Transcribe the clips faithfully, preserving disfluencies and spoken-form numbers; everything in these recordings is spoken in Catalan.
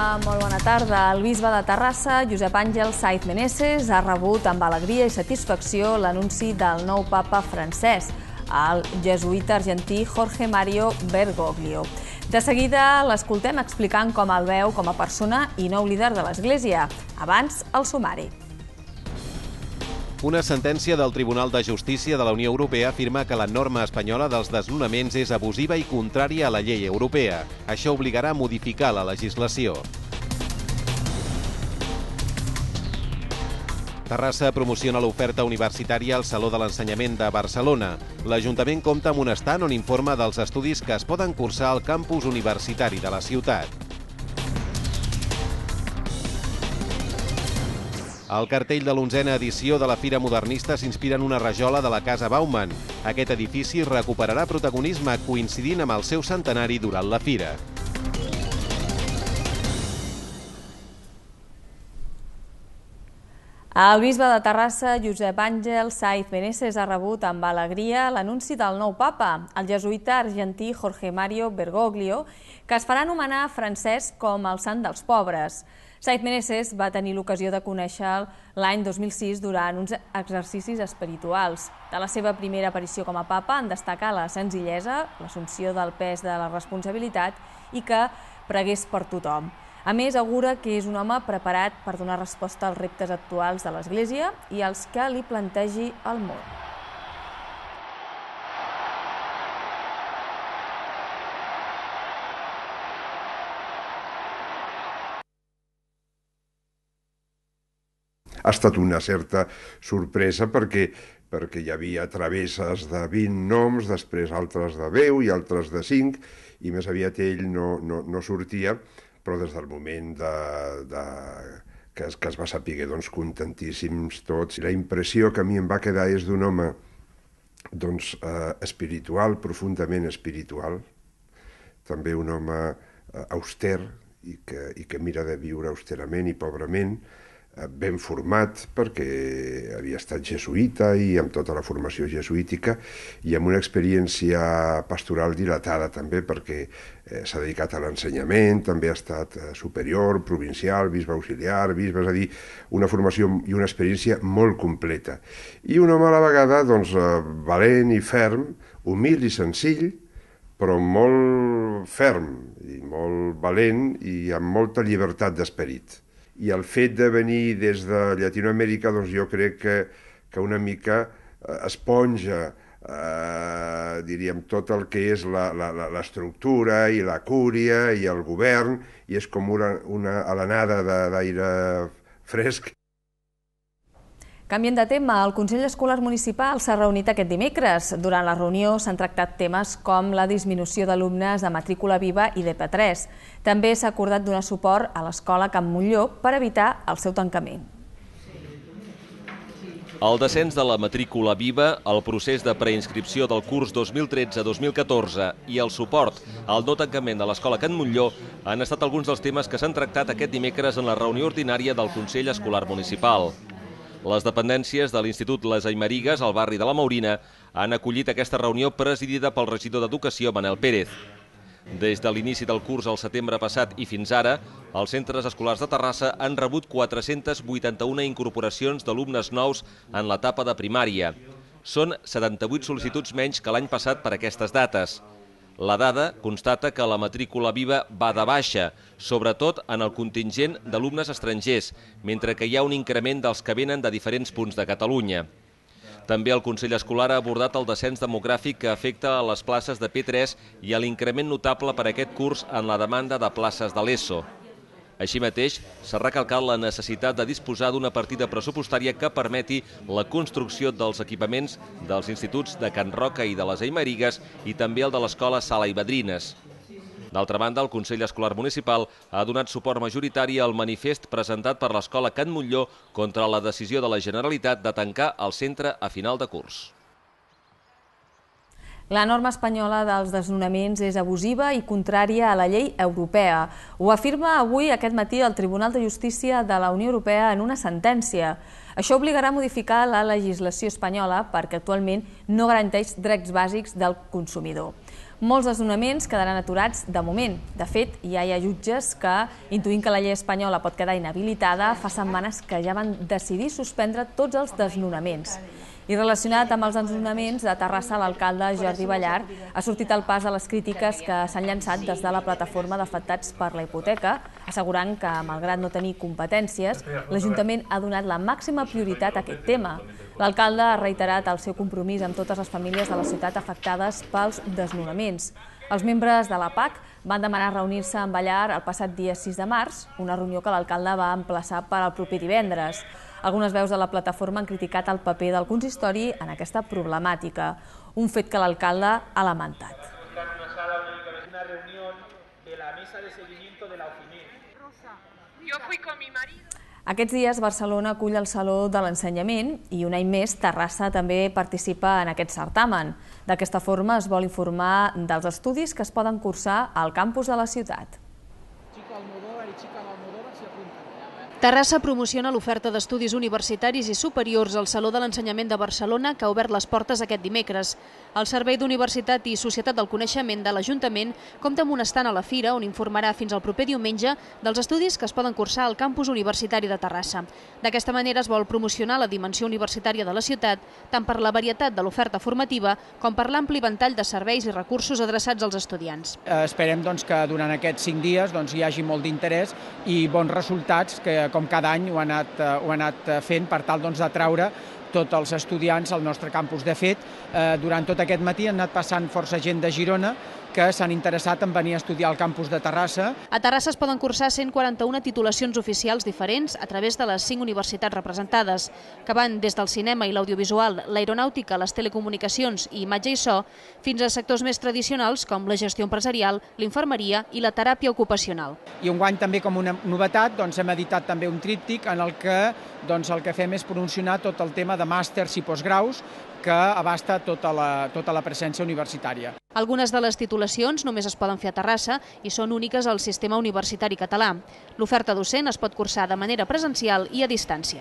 Hola, molt bona tarda. El bisbe de Terrassa, Josep Àngel Saiz Meneses, ha rebut amb alegria i satisfacció l'anunci del nou papa francès, el jesuïta argentí Jorge Mario Bergoglio. De seguida l'escoltem explicant com el veu com a persona i nou líder de l'Església. Abans, el sumari. Una sentència del Tribunal de Justícia de la Unió Europea afirma que la norma espanyola dels desnonaments és abusiva i contrària a la llei europea. Això obligarà a modificar la legislació. Terrassa promociona l'oferta universitària al Saló de l'Ensenyament de Barcelona. L'Ajuntament compta amb un estand on informa dels estudis que es poden cursar al campus universitari de la ciutat. El cartell de l'onzena edició de la Fira Modernista s'inspira en una rajola de la Casa Bauman. Aquest edifici recuperarà protagonisme coincidint amb el seu centenari durant la fira. El bisbe de Terrassa, Josep Àngel Saiz Meneses, ha rebut amb alegria l'anunci del nou papa, el jesuïta argentí Jorge Mario Bergoglio, que es farà anomenar francès com el sant dels pobres. Saiz Meneses va tenir l'ocasió de conèixer l'any dos mil sis durant uns exercicis espirituals. De la seva primera aparició com a papa en destacar la senzillesa, l'assumpció del pes de la responsabilitat i que pregués per tothom. A més, augura que és un home preparat per donar resposta als reptes actuals de l'Església i als que li plantegi el món. Ha estat una certa sorpresa perquè, perquè hi havia travesses de vint noms, després altres de deu i altres de cinc, i més aviat ell no, no, no sortia, però des del moment de, de, que, es, que es va saber, doncs, contentíssims tots. La impressió que a mi em va quedar és d'un home doncs, eh, espiritual, profundament espiritual, també un home eh, auster i que, i que mira de viure austerament i pobrament, ben format perquè havia estat jesuïta i amb tota la formació jesuítica i amb una experiència pastoral dilatada també perquè eh, s'ha dedicat a l'ensenyament, també ha estat eh, superior, provincial, bisbe auxiliar, bisbe, és a dir, una formació i una experiència molt completa. I un home a la vegada doncs, eh, valent i ferm, humil i senzill, però molt ferm i molt valent i amb molta llibertat d'esperit. I el fet de venir des de Llatinoamèrica, doncs jo crec que, que una mica eh, esponja, eh, diríem, tot el que és l'estructura i la cúria i el govern, i és com una, una alenada d'aire fresc. Canviem de tema, el Consell Escolar Municipal s'ha reunit aquest dimecres. Durant la reunió s'han tractat temes com la disminució d'alumnes de matrícula viva i de P tres. També s'ha acordat donar suport a l'escola Can Montlló per evitar el seu tancament. El descens de la matrícula viva, el procés de preinscripció del curs dos mil tretze dos mil catorze i el suport al no tancament de l'escola Can Montlló han estat alguns dels temes que s'han tractat aquest dimecres en la reunió ordinària del Consell Escolar Municipal. Les dependències de l'Institut Les Aimerigas, al barri de la Maurina, han acollit aquesta reunió presidida pel regidor d'Educació, Manel Pérez. Des de l'inici del curs al setembre passat i fins ara, els centres escolars de Terrassa han rebut quatre-centes vuitanta-una incorporacions d'alumnes nous en l'etapa de primària. Són setanta-vuit sol·licituds menys que l'any passat per aquestes dates. La dada constata que la matrícula viva va de baixa, sobretot en el contingent d'alumnes estrangers, mentre que hi ha un increment dels que venen de diferents punts de Catalunya. També el Consell Escolar ha abordat el descens demogràfic que afecta a les places de P tres i a l'increment notable per aquest curs en la demanda de places de l'ESO. Així mateix, s'ha recalcat la necessitat de disposar d'una partida pressupostària que permeti la construcció dels equipaments dels instituts de Can Roca i de les Aimerigas i també el de l'escola Sala i Vedrines. D'altra banda, el Consell Escolar Municipal ha donat suport majoritari al manifest presentat per l'escola Can Montlló contra la decisió de la Generalitat de tancar el centre a final de curs. La norma espanyola dels desnonaments és abusiva i contrària a la llei europea. Ho afirma avui aquest matí el Tribunal de Justícia de la Unió Europea en una sentència. Això obligarà a modificar la legislació espanyola perquè actualment no garanteix drets bàsics del consumidor. Molts desnonaments quedaran aturats de moment. De fet, ja hi ha jutges que, intuint que la llei espanyola pot quedar inhabilitada, fa setmanes que ja van decidir suspendre tots els desnonaments. I relacionat amb els desnonaments de Terrassa, l'alcalde Jordi Ballart ha sortit al pas a les crítiques que s'han llançat des de la plataforma d'afectats per la hipoteca, assegurant que, malgrat no tenir competències, l'Ajuntament ha donat la màxima prioritat a aquest tema. L'alcalde ha reiterat el seu compromís amb totes les famílies de la ciutat afectades pels desnonaments. Els membres de la P A C van demanar reunir-se amb Ballart el passat dia sis de març, una reunió que l'alcalde va emplaçar per al proper divendres. Algunes veus de la plataforma han criticat el paper del consistori en aquesta problemàtica, un fet que l'alcalde ha lamentat. Aquests dies Barcelona acull el Saló de l'Ensenyament i un any més Terrassa també participa en aquest certamen. D'aquesta forma es vol informar dels estudis que es poden cursar al campus de la ciutat. Terrassa promociona l'oferta d'estudis universitaris i superiors al Saló de l'Ensenyament de Barcelona, que ha obert les portes aquest dimecres. El Servei d'Universitat i Societat del Coneixement de l'Ajuntament compta amb un estand a la fira on informarà fins al proper diumenge dels estudis que es poden cursar al campus universitari de Terrassa. D'aquesta manera es vol promocionar la dimensió universitària de la ciutat, tant per la varietat de l'oferta formativa com per l'ampli ventall de serveis i recursos adreçats als estudiants. Esperem doncs, que durant aquests cinc dies doncs, hi hagi molt d'interès i bons resultats que com cada any ho ha anat, ho ha anat fent per tal doncs, d'atraure tots els estudiants al nostre campus. De fet, eh, durant tot aquest matí han anat passant força gent de Girona que s'han interessat en venir a estudiar al campus de Terrassa. A Terrassa es poden cursar cent quaranta-una titulacions oficials diferents a través de les cinc universitats representades, que van des del cinema i l'audiovisual, l'aeronàutica, les telecomunicacions i imatge i so, fins a sectors més tradicionals com la gestió empresarial, l'infermeria i la teràpia ocupacional. I enguany també com una novetat doncs, hem editat també un tríptic en el que doncs, el que fem és promocionar tot el tema de màsters i postgraus que abasta tota la, tota la presència universitària. Algunes de les titulacions només es poden fer a Terrassa i són úniques al sistema universitari català. L'oferta docent es pot cursar de manera presencial i a distància.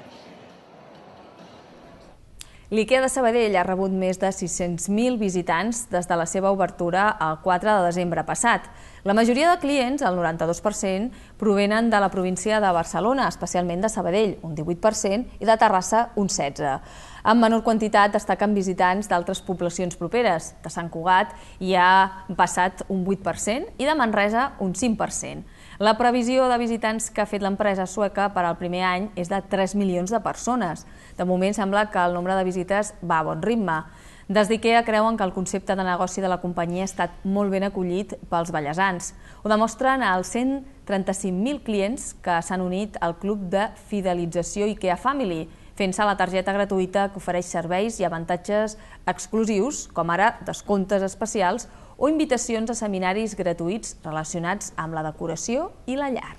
L'IKEA de Sabadell ha rebut més de sis-cents mil visitants des de la seva obertura el quatre de desembre passat. La majoria de clients, el noranta-dos per cent, provenen de la província de Barcelona, especialment de Sabadell, un divuit per cent, i de Terrassa, un setze per cent. En menor quantitat destaquen visitants d'altres poblacions properes. De Sant Cugat hi ha passat un vuit per cent i de Manresa un cinc per cent. La previsió de visitants que ha fet l'empresa sueca per al primer any és de tres milions de persones. De moment sembla que el nombre de visites va a bon ritme. Des d'IKEA creuen que el concepte de negoci de la companyia ha estat molt ben acollit pels vallesans. Ho demostren els cent trenta-cinc mil clients que s'han unit al club de fidelització IKEA Family, fent-se la targeta gratuïta que ofereix serveis i avantatges exclusius, com ara descomptes especials o invitacions a seminaris gratuïts relacionats amb la decoració i la llar.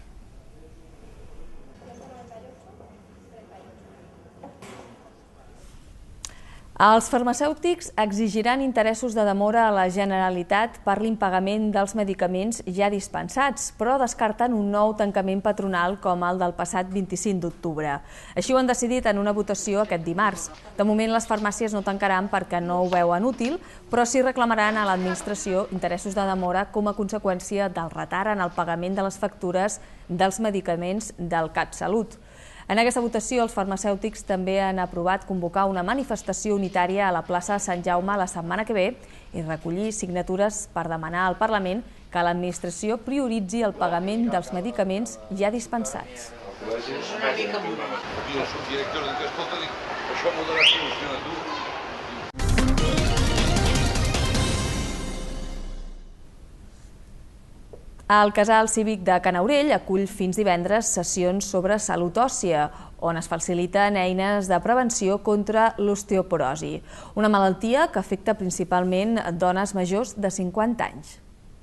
Els farmacèutics exigiran interessos de demora a la Generalitat per l'impagament dels medicaments ja dispensats, però descarten un nou tancament patronal com el del passat vint-i-cinc d'octubre. Així ho han decidit en una votació aquest dimarts. De moment, les farmàcies no tancaran perquè no ho veuen útil, però sí reclamaran a l'administració interessos de demora com a conseqüència del retard en el pagament de les factures dels medicaments del CatSalut. En aquesta votació, els farmacèutics també han aprovat convocar una manifestació unitària a la plaça Sant Jaume la setmana que ve i recollir signatures per demanar al Parlament que l'administració prioritzi el pagament dels medicaments ja dispensats. El Casal Cívic de Canaurell acull fins divendres sessions sobre salut òssia, on es faciliten eines de prevenció contra l'osteoporosi, una malaltia que afecta principalment dones majors de cinquanta anys.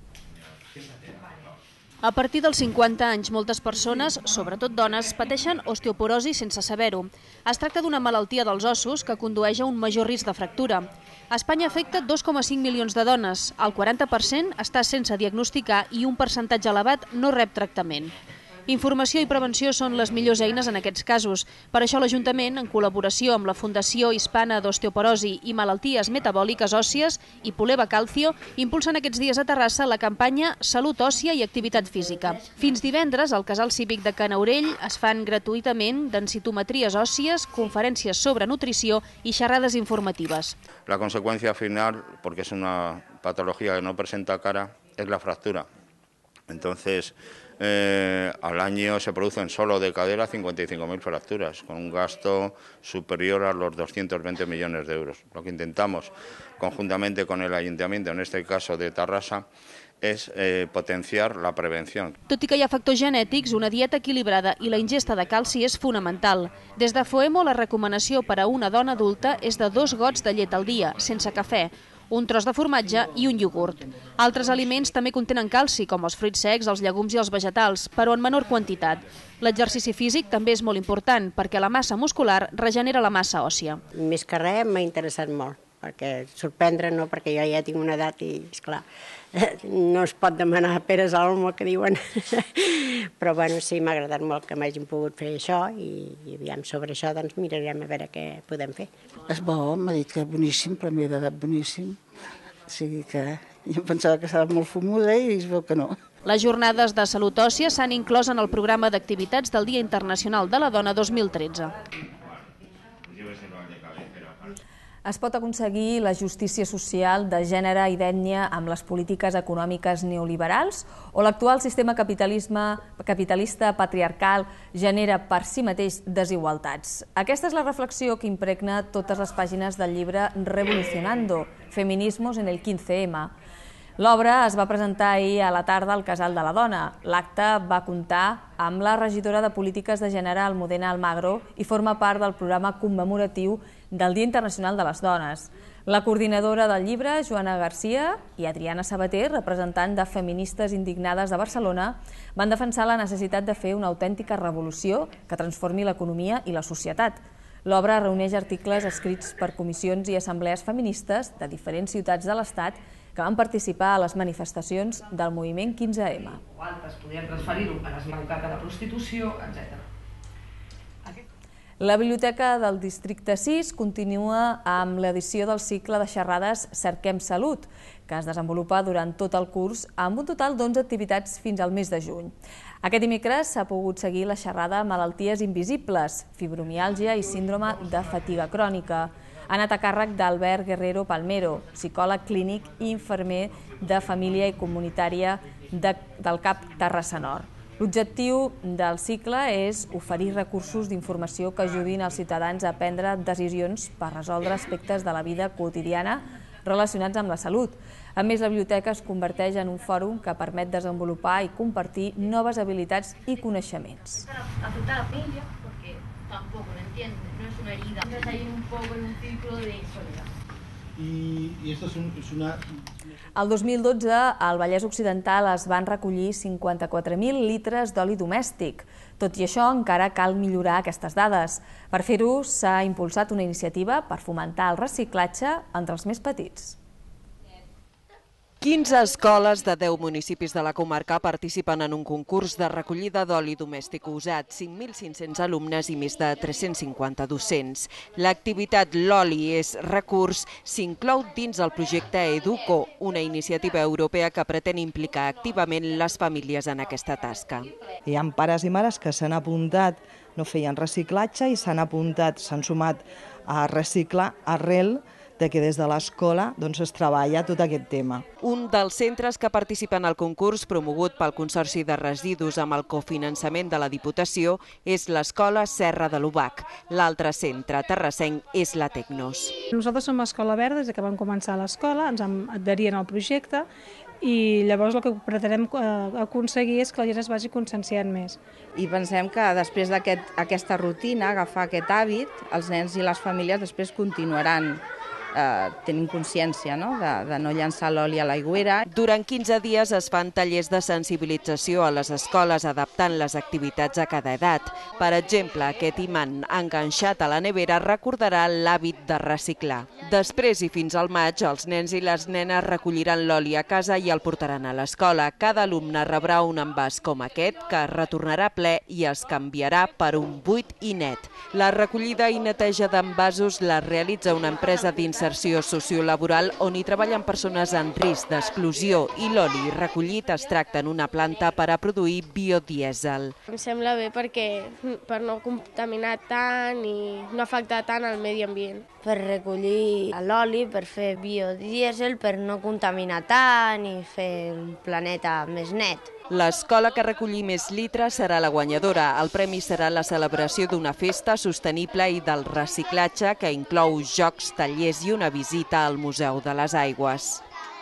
A partir dels cinquanta anys, moltes persones, sobretot dones, pateixen osteoporosi sense saber-ho. Es tracta d'una malaltia dels ossos que condueix a un major risc de fractura. A Espanya afecta dos coma cinc milions de dones, el quaranta per cent està sense diagnosticar i un percentatge elevat no rep tractament. Informació i prevenció són les millors eines en aquests casos. Per això l'Ajuntament, en col·laboració amb la Fundació Hispana d'Osteoporosi i Malalties Metabòliques Òssies i Puleva Calcio, impulsen aquests dies a Terrassa la campanya Salut òssia i activitat física. Fins divendres, al Casal Cívic de Canaurell es fan gratuïtament densitometries òssies, conferències sobre nutrició i xerrades informatives. La consecuencia final, porque es una patología que no presenta cara, es la fractura. Entonces, eh, al año se producen solo de cadera cincuenta y cinco mil fracturas, con un gasto superior a los doscientos veinte millones de euros. Lo que intentamos, conjuntamente con el Ayuntamiento, en este caso de Terrassa, és eh, potenciar la prevenció. Tot i que hi ha factors genètics, una dieta equilibrada i la ingesta de calci és fonamental. Des de Foemo, la recomanació per a una dona adulta és de dos gots de llet al dia, sense cafè, un tros de formatge i un iogurt. Altres aliments també contenen calci, com els fruits secs, els llegums i els vegetals, però en menor quantitat. L'exercici físic també és molt important, perquè la massa muscular regenera la massa òssia. Més que res m'ha interessat molt, perquè sorprendre no, perquè jo ja tinc una edat i, esclar, no es pot demanar peres al olmo, que diuen. Però bueno, sí, m'ha agradat molt que m'hagin pogut fer això i, i aviam, sobre això doncs mirarem a veure què podem fer. És bo, m'ha dit que és boníssim, per mi he d'edat boníssim. O sigui que jo pensava que estava molt fumuda i es veu que no. Les jornades de salut òssia s'han inclòs en el programa d'activitats del Dia Internacional de la Dona dos mil tretze. Es pot aconseguir la justícia social de gènere i d'ètnia amb les polítiques econòmiques neoliberals o l'actual sistema capitalista patriarcal genera per si mateix desigualtats? Aquesta és la reflexió que impregna totes les pàgines del llibre Revolucionando, Feminismos en el quince eme. L'obra es va presentar ahir a la tarda al Casal de la Dona. L'acte va comptar amb la regidora de Polítiques de Gènere, Almudena Almagro, i forma part del programa commemoratiu del Dia Internacional de les Dones. La coordinadora del llibre, Joana Garcia, i Adriana Sabater, representant de Feministes Indignades de Barcelona, van defensar la necessitat de fer una autèntica revolució que transformi l'economia i la societat. L'obra reuneix articles escrits per comissions i assemblees feministes de diferents ciutats de l'Estat que van participar a les manifestacions del moviment quinze eme. O altres podien transferir-ho a l'esmentat de la prostitució, etcètera. La Biblioteca del Districte sis continua amb l'edició del cicle de xerrades Cerquem Salut, que es desenvolupa durant tot el curs amb un total d'onze activitats fins al mes de juny. Aquest dimecres s'ha pogut seguir la xerrada Malalties Invisibles, fibromiàlgia i síndrome de fatiga crònica. Ha anat a càrrec d'Albert Guerrero Palmero, psicòleg clínic i infermer de família i comunitària de, del CAP Terrassa Nord. L'objectiu del cicle és oferir recursos d'informació que ajudin els ciutadans a prendre decisions per resoldre aspectes de la vida quotidiana relacionats amb la salut. A més, la biblioteca es converteix en un fòrum que permet desenvolupar i compartir noves habilitats i coneixements. Afectar a la familia, porque tampoco lo entiende, no es una herida. Entonces hay un poco en un círculo de soledad. Y, y esto es, un, es una... El dos mil dotze, al Vallès Occidental es van recollir cinquanta-quatre mil litres d'oli domèstic. Tot i això, encara cal millorar aquestes dades. Per fer-ho, s'ha impulsat una iniciativa per fomentar el reciclatge entre els més petits. quinze escoles de deu municipis de la comarca participen en un concurs de recollida d'oli domèstic usat, cinc mil cinc-cents alumnes i més de tres-cents cinquanta docents. L'activitat L'oli és recurs s'inclou dins el projecte Educo, una iniciativa europea que pretén implicar activament les famílies en aquesta tasca. Hi ha pares i mares que s'han apuntat, no feien reciclatge i s'han apuntat, s'han sumat a reciclar arrel de que des de l'escola es treballa tot aquest tema. Un dels centres que participen al concurs promogut pel Consorci de Residus amb el cofinançament de la Diputació és l'Escola Serra de l'Ubac. L'altre centre terrassenc és la Tecnos. Nosaltres som Escola Verda, des que vam començar l'escola, ens adherien al projecte i llavors el que pretenem aconseguir és que la gent es vagi conscienciant més. I pensem que després d'aquesta rutina, agafar aquest hàbit, els nens i les famílies després continuaran eh, tenim consciència, no?, de, de no llançar l'oli a l'aigüera. Durant quinze dies es fan tallers de sensibilització a les escoles adaptant les activitats a cada edat. Per exemple, aquest imant enganxat a la nevera recordarà l'hàbit de reciclar. Després i fins al maig, els nens i les nenes recolliran l'oli a casa i el portaran a l'escola. Cada alumne rebrà un envàs com aquest que retornarà ple i es canviarà per un buit i net. La recollida i neteja d'envasos la realitza una empresa d'inserció sociolaboral on hi treballen persones en risc d'exclusió i l'oli recollit es tracta en una planta per a produir biodièsel. Em sembla bé perquè per no contaminar tant i no afectar tant el medi ambient. Per recollir l'oli, per fer biodièsel, per no contaminar tant i fer un planeta més net. L'escola que recollir més litres serà la guanyadora. El premi serà la celebració d'una festa sostenible i del reciclatge que inclou jocs, tallers i una visita al Museu de les Aigües.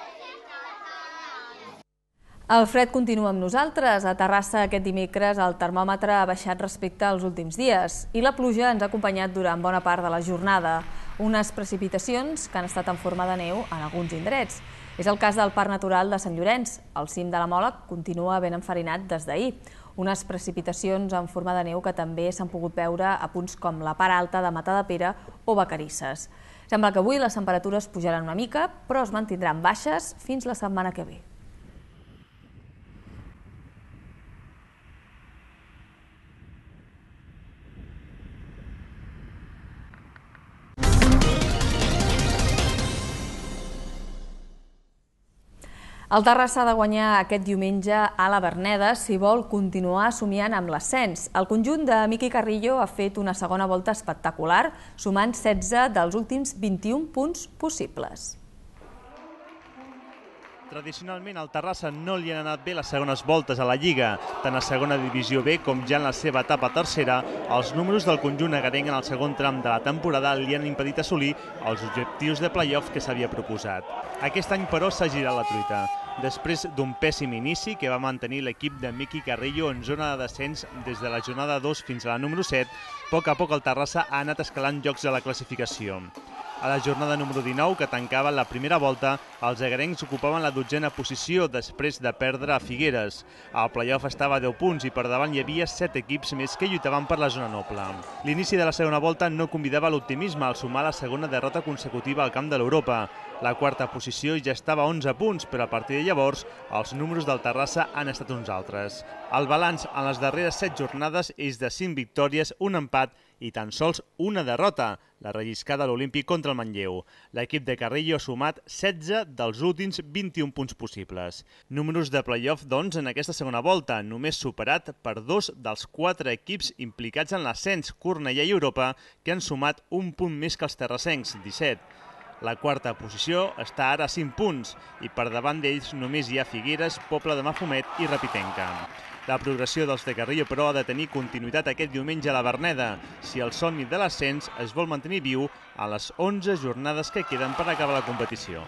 El fred continua amb nosaltres. A Terrassa aquest dimecres el termòmetre ha baixat respecte als últims dies i la pluja ens ha acompanyat durant bona part de la jornada. Unes precipitacions que han estat en forma de neu en alguns indrets. És el cas del Parc Natural de Sant Llorenç. El cim de la Mola continua ben enfarinat des d'ahir. Unes precipitacions en forma de neu que també s'han pogut veure a punts com la part alta de Matadepera o Vacarisses. Sembla que avui les temperatures pujaran una mica, però es mantindran baixes fins la setmana que ve. El Terrassa ha de guanyar aquest diumenge a la Verneda si vol continuar somiant amb l'ascens. El conjunt de Miqui Carrillo ha fet una segona volta espectacular, sumant setze dels últims vint-i-un punts possibles. Tradicionalment al Terrassa no li han anat bé les segones voltes a la Lliga. Tant a segona divisió B com ja en la seva etapa tercera, els números del conjunt agarenc en el segon tram de la temporada li han impedit assolir els objectius de play-off que s'havia proposat. Aquest any, però, s'ha girat la truita. Després d'un pèssim inici que va mantenir l'equip de Miqui Carrillo en zona de descens des de la jornada dos fins a la número set, a poc a poc el Terrassa ha anat escalant llocs a la classificació. A la jornada número dinou, que tancava la primera volta, els agarencs ocupaven la dotzena posició després de perdre a Figueres. El play-off estava a deu punts i per davant hi havia set equips més que lluitaven per la zona noble. L'inici de la segona volta no convidava l'optimisme al sumar la segona derrota consecutiva al camp de l'Europa. La quarta posició ja estava a onze punts, però a partir de llavors els números del Terrassa han estat uns altres. El balanç en les darreres set jornades és de cinc victòries, un empat i tan sols una derrota, la relliscada a l'Olímpic contra el Manlleu. L'equip de Carrillo ha sumat setze dels últims vint-i-un punts possibles. Números de play-off, doncs, en aquesta segona volta, només superat per dos dels quatre equips implicats en l'ascens, Cornellà i Europa, que han sumat un punt més que els terrassencs, disset. La quarta posició està ara a cinc punts i per davant d'ells només hi ha Figueres, Pobla de Mafumet i Repitenca. La progressió dels de Carrillo, però, ha de tenir continuïtat aquest diumenge a la Verneda, si el somni de l'ascens es vol mantenir viu a les onze jornades que queden per acabar la competició.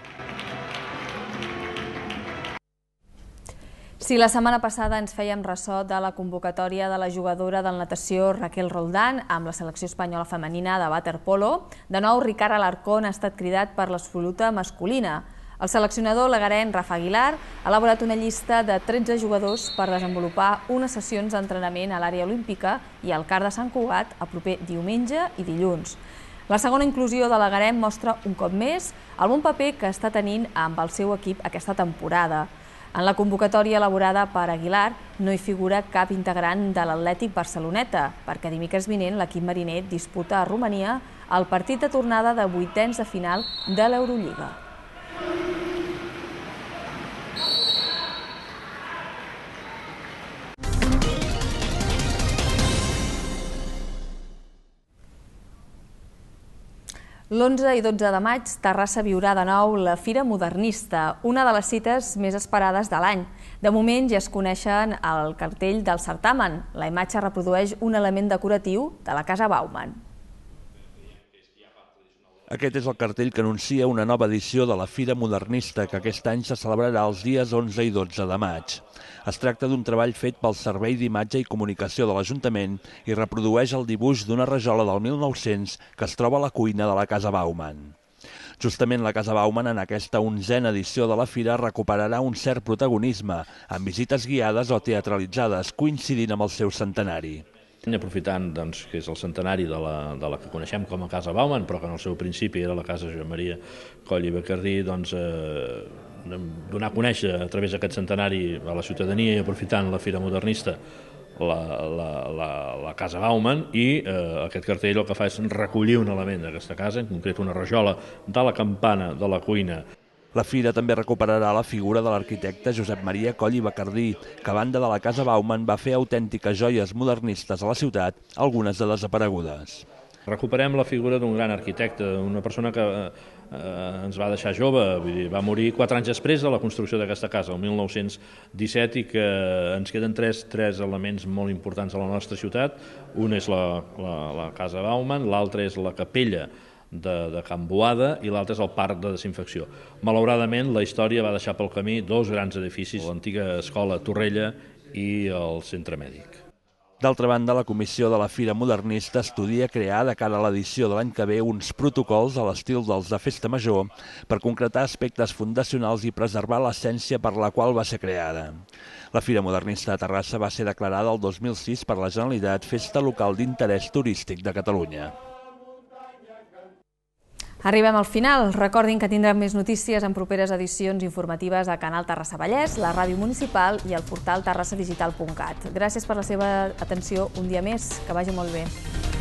Si la setmana passada ens fèiem ressò de la convocatòria de la jugadora del natació Raquel Roldán amb la selecció espanyola femenina de waterpolo, de nou Ricard Alarcón ha estat cridat per l'absoluta masculina. El seleccionador lagarenc Rafa Aguilar ha elaborat una llista de tretze jugadors per desenvolupar unes sessions d'entrenament a l'àrea olímpica i al CAR de Sant Cugat el proper diumenge i dilluns. La segona inclusió de lagarenc mostra un cop més el bon paper que està tenint amb el seu equip aquesta temporada. En la convocatòria elaborada per Aguilar no hi figura cap integrant de l'Atlètic Barceloneta, perquè dimecres vinent l'equip mariner disputa a Romania el partit de tornada de vuitens de final de l'Eurolliga. L'onze i dotze de maig, Terrassa viurà de nou la Fira Modernista, una de les cites més esperades de l'any. De moment ja es coneixen el cartell del certamen. La imatge reprodueix un element decoratiu de la Casa Bauman. Aquest és el cartell que anuncia una nova edició de la Fira Modernista, que aquest any se celebrarà els dies onze i dotze de maig. Es tracta d'un treball fet pel Servei d'Imatge i Comunicació de l'Ajuntament i reprodueix el dibuix d'una rajola del mil nou-cents que es troba a la cuina de la Casa Bauman. Justament la Casa Bauman en aquesta onzena edició de la fira recuperarà un cert protagonisme, amb visites guiades o teatralitzades, coincidint amb el seu centenari. Aprofitant doncs, que és el centenari de la, de la que coneixem com a Casa Bauman, però que en el seu principi era la Casa Josep Maria Coll i Bacardí, doncs, eh, donar a conèixer a través d'aquest centenari a la ciutadania i aprofitant la Fira Modernista la, la, la, la Casa Bauman, i eh, aquest cartell el que fa és recollir un element d'aquesta casa, en concret una rajola de la campana de la cuina. La fira també recuperarà la figura de l'arquitecte Josep Maria Coll i Bacardí, que a banda de la Casa Bauman va fer autèntiques joies modernistes a la ciutat, algunes de desaparegudes. Recuperem la figura d'un gran arquitecte, una persona que eh, ens va deixar jove, vull dir, va morir quatre anys després de la construcció d'aquesta casa, el mil nou-cents disset, i que ens queden tres, tres elements molt importants a la nostra ciutat. Un és la, la, la Casa Bauman, l'altre és la capella de, de Can Boada i l'altre és el parc de desinfecció. Malauradament, la història va deixar pel camí dos grans edificis, l'antiga escola Torrella i el centre mèdic. D'altra banda, la Comissió de la Fira Modernista estudia crear de cara a l'edició de l'any que ve uns protocols a l'estil dels de Festa Major per concretar aspectes fundacionals i preservar l'essència per la qual va ser creada. La Fira Modernista de Terrassa va ser declarada el dos mil sis per la Generalitat Festa Local d'Interès Turístic de Catalunya. Arribem al final. Recordin que tindrem més notícies en properes edicions informatives a Canal Terrassa Vallès, la ràdio municipal i el portal terrassa digital punt cat. Gràcies per la seva atenció un dia més. Que vagi molt bé.